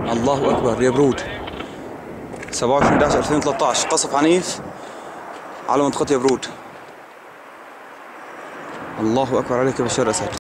الله أكبر يا برود. 27/11/2013 قصف عنيف على منطقة يبرود. الله أكبر عليك يا بشار أسد.